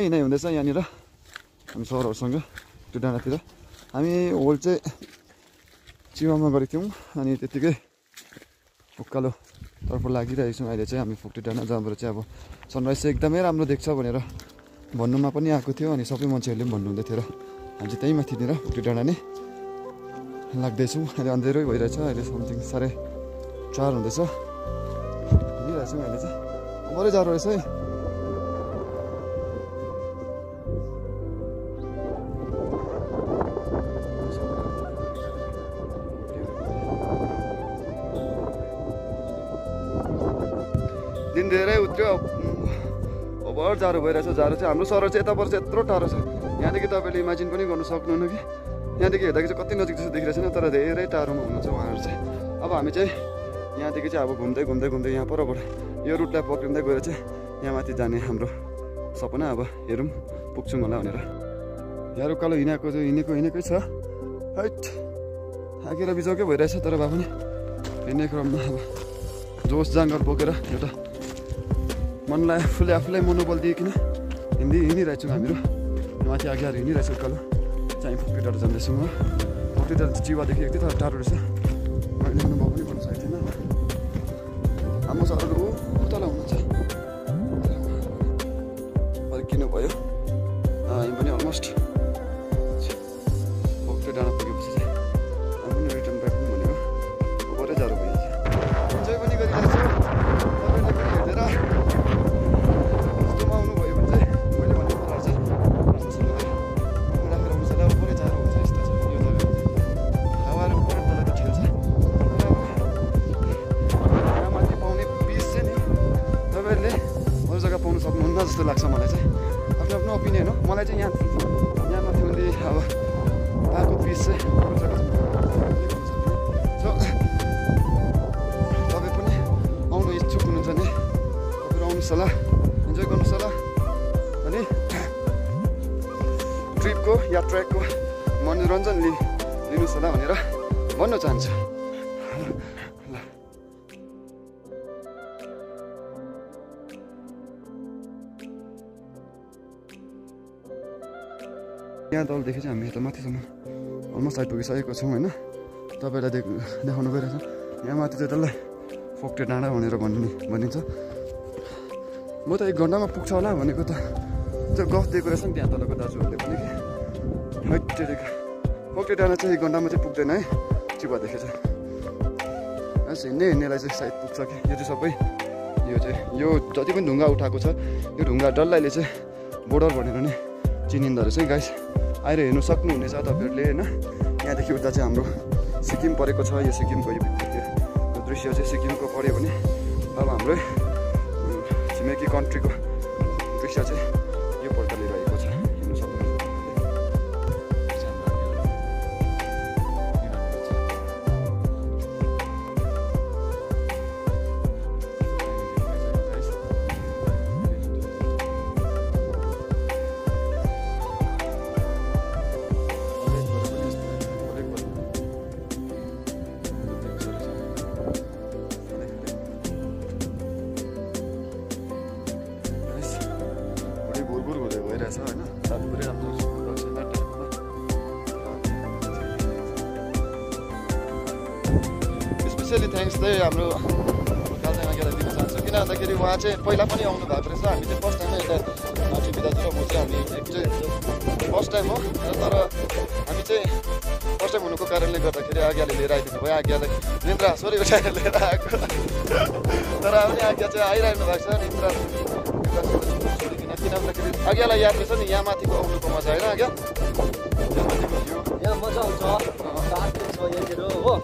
हिँडाइ हुँदैछ यहाँनिर हामी सरहरूसँग त्यो डाँडातिर। हामी होल चाहिँ चिवामा गरेको थियौँ अनि त्यतिकै उकालो तर्फ लागिरहेको छौँ। अहिले चाहिँ हामी फोक्टे डाँडा जहाँबाट चाहिँ अब सनराइज चाहिँ एकदमै राम्रो देख्छ भनेर भन्नुमा पनि आएको थियो अनि सबै मान्छेहरूले पनि भन्नुहुँदै थियो र हामी चाहिँ त्यहीँ माथिनिर फोक्टे डाँडा नै लाग्दैछौँ। अहिले अँधेरै भइरहेछ, अहिले समथिङ 4:30 हुँदैछ। हिँडिरहेछौँ अहिले चाहिँ बरै जाडो रहेछ है। दिन धेरै उत्रियो, ओभर जाडो भइरहेछ। जाडो चाहिँ हाम्रो सहर चाहिँ यताबाट चाहिँ यत्रो टाढो छ, यहाँदेखि तपाईँले इमेजिन पनि गर्नु सक्नुहुन्न कि यहाँदेखि हेर्दाखेरि चाहिँ कति नजिक जस्तो देखिरहेको छैन, तर धेरै टाढोमा हुनुहुन्छ उहाँहरू चाहिँ। अब हामी चाहिँ यहाँदेखि चाहिँ अब घुम्दै घुम्दै घुम्दै यहाँ परबाट यो रुटलाई पक्रिँदै गएर चाहिँ यहाँ माथि जाने हाम्रो सपना। अब हेरौँ पुग्छौँ होला भनेर। यहाँ उकालो हिँडेकै छ। हैट थाकेर बिजोकै भइरहेछ, तर भए पनि हिँड्ने क्रममा अब जोस जाँगर बोकेर एउटा मनलाई आफूलाई मनोबल दिइकन हिँडिरहेछौँ हामीहरू। माथि अघि आएर हिँडिरहेछौँ उकालो चाहिँ फोक्टे डाँडा जाँदैछौँ हो। फोक्टे डाँडा चाहिँ चिवादेखि एक तर टाढो रहेछ, मैले अनुभव पनि गर्नु सकेको थिएन। हाम्रो सरहरू उतल हुनुहुन्छ, फर्किनु भयो। हामी पनि अलमोस्ट फोक्टे डाँडा पुगेपछि चाहिँ हामी पनि रिटर्न ब्याक हुँ भनेको बरै जाडो भइहाल्छ। इन्जोय पनि गरिरहेको छु, तपाईँले पनि हेरेर यस्तोमा आउनुभयो भने चाहिँ मैले भनेको कुराहरू चाहिँ राम्रोसँगले राखेर आउनुहोस् होला। बरै जाडो हुन्छ यस्तो छ यो जग्गा चाहिँ, हावाहरू बरै तल त खेल्छ। यहाँ माथि पाउने पिस चाहिँ नि तपाईँहरूले अरू जग्गा पाउनु सक्नुहुन्न जस्तो लाग्छ मलाई चाहिँ। आफ्नो आफ्नो ओपिनियन हो। मलाई चाहिँ यहाँ माथि मैले अब पाएको पिस चाहिँ अरू जग्गा चाहिँ सो तपाईँ पनि आउनु इच्छुक हुनुहुन्छ भने तपाईँहरू आउनुहोस् होला, इन्जोय गर्नुहोस् होला अनि ट्रिपको या ट्रेकको मनोरञ्जन लिनुहोस् होला भनेर भन्न चाहन्छु। यहाँ तलदेखि चाहिँ हामी यता माथिसम्म अलमोस्ट आइपुगिसकेको छौँ होइन। तपाईँलाई देखाउनु गइरहेछ। यहाँ माथि चाहिँ त्यसलाई फोक्टे डाँडा भनेर भनिन्छ। म त 1 घन्टामा पुग्छ होला भनेको त त्यो गफ दिएको रहेछ नि त्यहाँ तलको दाजुहरूले पनि कि हैटेरिका फोक्टे डाँडा चाहिँ 1 घन्टामा चाहिँ पुग्दैन है चिवादेखि चाहिँ। हिँड्नेलाई चाहिँ सायद पुग्छ कि यो चाहिँ सबै यो जति पनि ढुङ्गा उठाएको छ यो ढुङ्गा डल्लैले चाहिँ बोर्डर भनेर नै चिनिँदो रहेछ है गाइस। आएर हेर्नु सक्नुहुनेछ तपाईँहरूले होइन। यहाँदेखि उता चाहिँ हाम्रो सिक्किम परेको छ। यो सिक्किमको यो दृश्य चाहिँ सिक्किमको पऱ्यो भने अब हाम्रो छिमेकी कन्ट्रीको दृश्य चाहिँ यो प्रकारले रहेको छ, हेर्नु सक्नुहुन्छ। स्पेसली थ्याङ्क्स चाहिँ हाम्रो कालजामा गेर दिन चाहन्छु, किन भन्दाखेरि उहाँ चाहिँ पहिला पनि आउनु भएको रहेछ। हामी चाहिँ फर्स्ट टाइम यता टिभी दाजु र म चाहिँ हामी फर्स्ट टाइम हो, तर हामी चाहिँ फर्स्ट टाइम हुनुको कारणले गर्दाखेरि आज्ञाले लिएर आइदिनु भयो। आज्ञालाई निन्द्रा सरी उठाएर लिएर आएको, तर पनि आज्ञा चाहिँ आइरहनु भएको छ निन्द्रा छोडिकन। किन भन्दाखेरि आज्ञालाई याद रहेछ नि यहाँ माथिको आउनुको मजा होइन आज्ञा, यहाँ मजा आउँछ हो।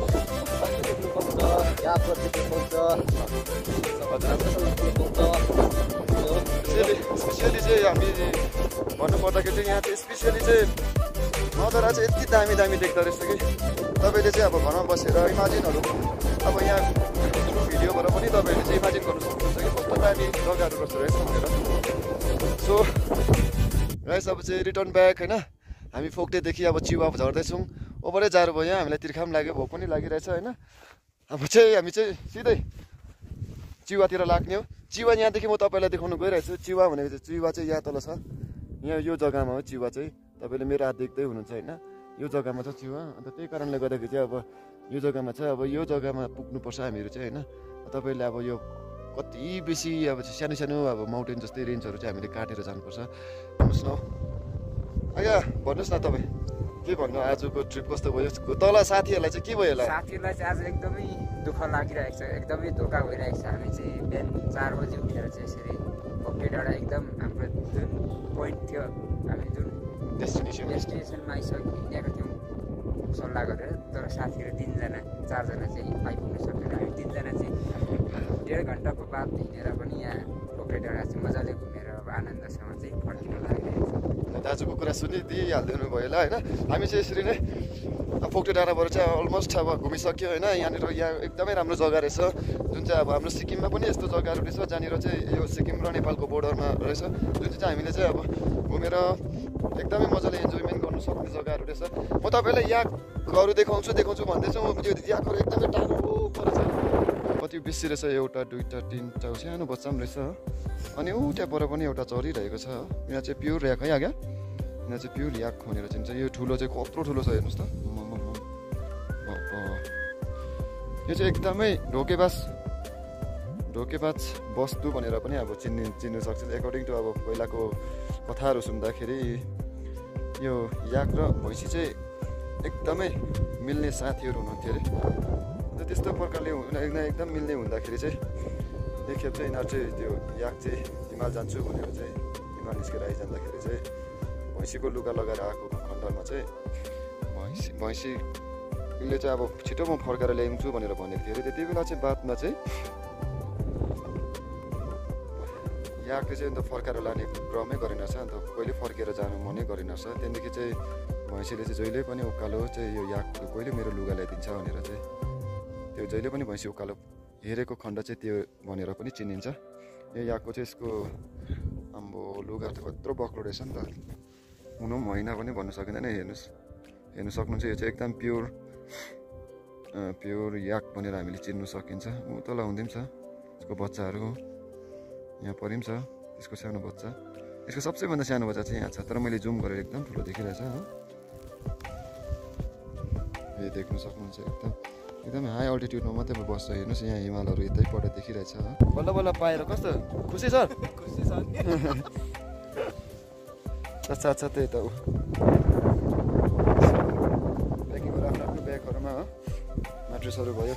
स्पेसियली चाहिँ हामी भन्नुपर्दाखेरि चाहिँ यहाँ चाहिँ स्पेसियली चाहिँ नजारा चाहिँ यति दामी देख्दो रहेछ कि तपाईँले चाहिँ अब घरमा बसेर इमेजिनहरू अब यहाँ भिडियोबाट पनि तपाईँहरूले चाहिँ इमेजिन गर्नु सक्नुहुन्छ कि कस्तो दामी जग्गाहरू कस्तो रहेछ भनेर। सो गाइस अब चाहिँ रिटर्न ब्याक होइन। हामी फोक्टेदेखि अब चिवा झर्दैछौँ। ओभरै जाडो भयो, हामीलाई तिर्खा पनि लाग्यो, भोक पनि लागिरहेछ होइन। अब चाहिँ हामी चाहिँ सिधै चिवातिर लाग्ने हो। चिवा यहाँदेखि म तपाईँलाई देखाउन गइरहेको छु। चिवा भनेको चाहिँ चिवा चाहिँ यहाँ तल छ, यहाँ यो जग्गामा हो चिवा चाहिँ। तपाईँले मेरो हात देख्दै हुनुहुन्छ होइन, यो जग्गामा छ चिवा। अन्त त्यही कारणले गर्दाखेरि चाहिँ अब यो जग्गामा छ, अब यो जग्गामा पुग्नुपर्छ हामीहरू चाहिँ होइन। तपाईँले अब यो कति बेसी अब सानो सानो अब माउन्टेन जस्तै रेन्जहरू चाहिँ हामीले काटेर जानुपर्छ। भन्नुहोस् न आइया, भन्नुहोस् न तपाईँ के भन्नु, आजको ट्रिप कस्तो भयो? तल साथीहरूलाई चाहिँ के भयो होला? साथीहरूलाई चाहिँ आज एकदमै दुःख लागिरहेको छ, एकदमै धोका भइरहेको छ। हामी चाहिँ बिहान 4 बजी उठेर चाहिँ यसरी फोक्टे डाँडा एकदम हाम्रो जुन पोइन्ट थियो, हामी जुन डेस्टिनेसनमा आइसकेको थियौँ सल्लाह गरेर। तर साथीहरू 3जना 4जना चाहिँ आइपुग्न सकेन। हामी 3जना चाहिँ 1.5 घन्टाको बाद हिँडेर पनि यहाँ फोक्टे डाँडा चाहिँ मजाले घुमेर अब आनन्दसँग चाहिँ फर्किन लागिरहेको छ। दाजुको कुरा सुनिदिइहालिदिनु भयो होला होइन। हामी चाहिँ यसरी नै फोक्टे डाँडाबाट चाहिँ अलमोस्ट अब घुमिसक्यो होइन। यहाँनिर यहाँ एकदमै राम्रो जग्गा रहेछ, जुन चाहिँ अब हाम्रो सिक्किममा पनि यस्तो जग्गाहरू रहेछ जहाँनिर चाहिँ यो सिक्किम र नेपालको बोर्डरमा रहेछ, जुन चाहिँ हामीले चाहिँ अब घुमेर एकदमै मजाले इन्जोयमेन्ट गर्नु सक्ने जग्गाहरू रहेछ। म तपाईँलाई याकहरू देखाउँछु भन्दैछु, यो याकहरू एकदमै टाढो पर छ। कति बेसी रहेछ, एउटा 2टा 3टा सानो बच्चा पनि रहेछ। अनि ऊ त्यहाँ पर पनि एउटा चरिरहेको छ। यहाँ चाहिँ प्योर याक है आगा, यहाँ चाहिँ प्योर याक भनेर चिन्छ। यो ठुलो चाहिँ कत्रो ठुलो छ हेर्नुहोस् त। यो चाहिँ एकदमै ढोकेबाज वस्तु भनेर पनि अब चिन्नु सक्छ। एकर्डिङ टु अब पहिलाको कथाहरू सुन्दाखेरि यो याक र भैँसी चाहिँ एकदमै मिल्ने साथीहरू हुनुहुन्थ्यो अरे। अन्त त्यस्तो प्रकारले एकदम मिल्ने हुँदाखेरि चाहिँ एकखेप चाहिँ यिनीहरू चाहिँ त्यो याक चाहिँ हिमाल जान्छु भनेर चाहिँ हिमाल निस्केर आइजाँदाखेरि चाहिँ भैँसीको लुगा लगाएर आएको खण्डमा चाहिँ भैँसीले चाहिँ अब छिटो म फर्काएर ल्याउँछु भनेर भनेको थियो अरे। त्यति बेला चाहिँ बादमा चाहिँ याकले चाहिँ अन्त फर्काएर लाने क्रमै गरेन रहेछ। अन्त कहिले फर्केर जानु मनै गरेन रहेछ। त्यहाँदेखि चाहिँ भैँसीले चाहिँ जहिले पनि उकालो चाहिँ यो याकको कहिले मेरो लुगा ल्याइदिन्छ भनेर चाहिँ त्यो जहिले पनि भैँसी उकालो हेरेको खण्ड चाहिँ त्यो भनेर पनि चिनिन्छ। यो याकको चाहिँ यसको आम्बो लुगा त कत्रो बक्लो रहेछ नि त, हुनु पनि होइन पनि भन्नु सकिँदैन। हेर्नु सक्नुहुन्छ, यो चाहिँ एकदम प्योर याक भनेर हामीले चिन्नु सकिन्छ। ऊ तल हुँदै पनि छ यसको बच्चाहरू, यहाँ परि पनि छ यसको सानो बच्चा। यसको सबैभन्दा सानो बच्चा चाहिँ यहाँ छ, तर मैले जुम गरेर एकदम ठुलो देखिरहेछ हो। यो देख्नु सक्नुहुन्छ एकदमै हाई अल्टिट्युडमा मात्रै बस्छ। हेर्नुहोस् यहाँ हिमालहरू यतैपट्ट देखिरहेछ। बल्ल बल्ल पाएर कस्तो खुसी छ? खुसी छ। अच्छा त्यही त ऊ प्याकिङहरू आफ्नो ब्यागहरूमा हो, म्याट्रेसहरू भयो।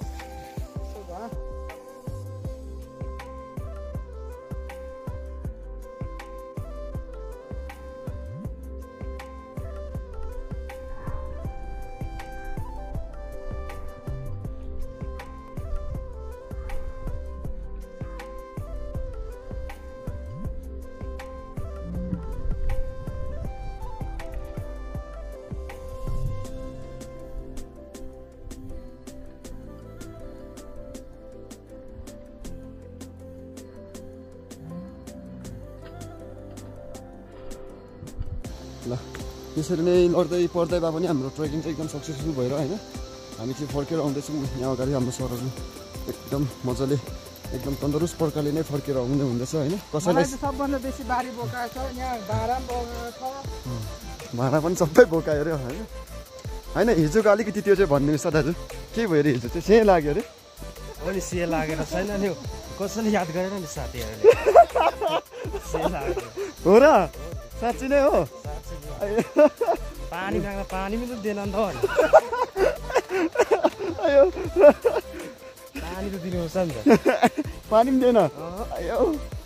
ल त्यसरी नै लड्दै पढ्दै भए पनि हाम्रो ट्रेकिङ चाहिँ एकदम सक्सेसफुल भएर होइन हामी चाहिँ फर्केर आउँदैछौँ। यहाँ अगाडि हाम्रो सरहरू एकदम मजाले एकदम तन्दुरुस्त प्रकारले नै फर्केर आउँदै हुँदैछ होइन। कसैलाई सबभन्दा बेसी बारी बोकाएको छ, यहाँ भाडा बोकाएको छ, भाडा पनि सबै बोकायो अरे होइन। होइन हिजोको अलिकति त्यो चाहिँ भनिदिनुहोस् त दाजु, के भयो अरे हिजो चाहिँ? से लाग्यो अरे? अनि से लागेर छैन नि, कसैले याद गरेन नि साथीहरूले। हो र? साँच्ची नै हो? पानी माग्दा पानी पनि दिएन नि त, आयो पानी त दिनुपर्छ नि त, पानी पनि दिएन। आयो